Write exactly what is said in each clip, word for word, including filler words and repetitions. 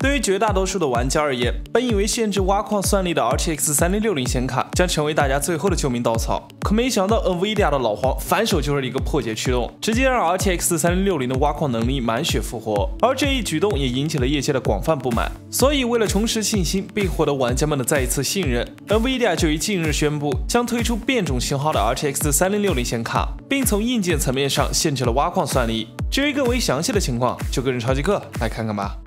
对于绝大多数的玩家而言，本以为限制挖矿算力的 R T X 三零六零显卡将成为大家最后的救命稻草，可没想到 Nvidia 的老黄反手就是一个破解驱动，直接让 R T X 三零六零的挖矿能力满血复活。而这一举动也引起了业界的广泛不满，所以为了重拾信心并获得玩家们的再一次信任 ，Nvidia 就于近日宣布将推出变种型号的 R T X 三零六零显卡，并从硬件层面上限制了挖矿算力。至于更为详细的情况，就跟着超级课来看看吧。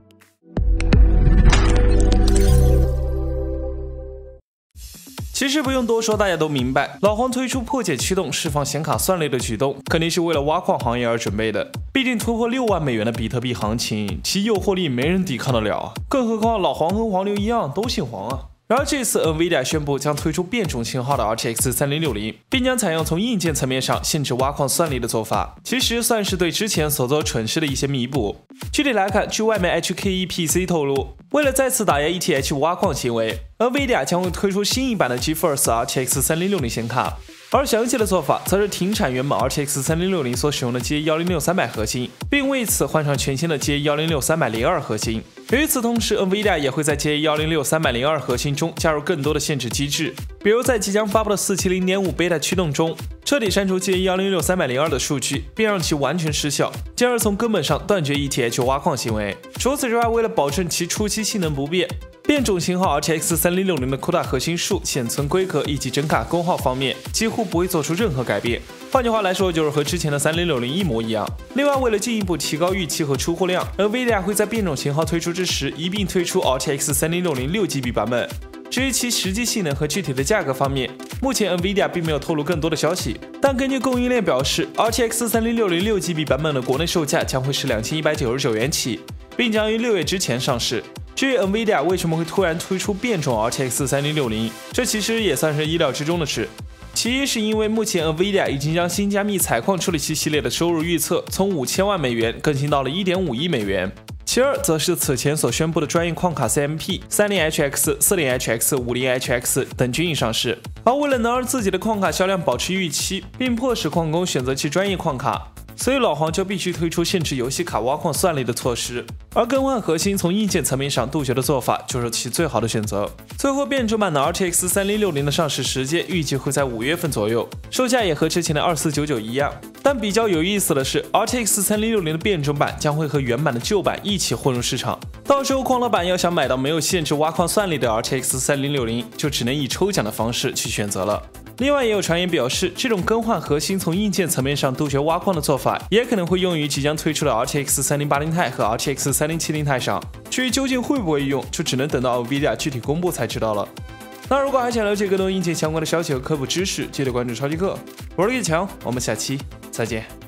其实不用多说，大家都明白，老黄推出破解驱动释放显卡算力的举动，肯定是为了挖矿行业而准备的。毕竟突破六万美元的比特币行情，其诱惑力没人抵抗得了，更何况老黄和黄牛一样都姓黄啊。然而这次 Nvidia 宣布将推出变种型号的 R T X 三零六零，并将采用从硬件层面上限制挖矿算力的做法，其实算是对之前所做蠢事的一些弥补。具体来看，据外媒 H K E P C 透露，为了再次打压 E T H 挖矿行为 ，Nvidia 将会推出新一版的 GeForce R T X 三零六零显卡。而详细的做法则是停产原本 R T X 三零六零所使用的 G A 一零六三百核心，并为此换上全新的 G A 一零六三零二核心。与此同时 ，Nvidia 也会在 G A 一零六三零二核心中加入更多的限制机制，比如在即将发布的 四七零点五 Beta 驱动中，彻底删除 G A 一零六三零二的数据，并让其完全失效，进而从根本上断绝 E T H 挖矿行为。除此之外，为了保证其初期性能不变，变种型号 R T X 三零六零的 C U D A 核心数、显存规格以及整卡功耗方面几乎不会做出任何改变。换句话来说，就是和之前的三零六零一模一样。另外，为了进一步提高预期和出货量 ，Nvidia 会在变种型号推出之时一并推出 R T X 三零六零六 G B 版本。至于其实际性能和具体的价格方面，目前 Nvidia 并没有透露更多的消息。但根据供应链表示 ，R T X 三零六零六 G B 版本的国内售价将会是两千一百九十九元起，并将于六月之前上市。至于 Nvidia 为什么会突然推出变种 R T X 三零六零，这其实也算是意料之中的事。其一是因为目前 Nvidia 已经将新加密采矿处理器系列的收入预测从五千万美元更新到了 一点五亿美元。其二则是此前所宣布的专业矿卡 C M P 三零 H X、四零 H X、五零 H X 等均已上市。而为了能让自己的矿卡销量保持预期，并迫使矿工选择其专业矿卡，所以老黄就必须推出限制游戏卡挖矿算力的措施，而更换核心从硬件层面上杜绝的做法就是其最好的选择。最后变种版的 R T X 三零六零的上市时间预计会在五月份左右，售价也和之前的二四九九一样。但比较有意思的是 ，R T X 三零六零的变种版将会和原版的旧版一起混入市场，到时候矿老板要想买到没有限制挖矿算力的 R T X 三零六零，就只能以抽奖的方式去选择了。另外也有传言表示，这种更换核心从硬件层面上杜绝挖矿的做法，也可能会用于即将推出的 R T X 三零八零 钛和 R T X 三零七零 钛上。至于究竟会不会用，就只能等到 Nvidia 具体公布才知道了。那如果还想了解更多硬件相关的消息和科普知识，记得关注超级课。我是叶强，我们下期再见。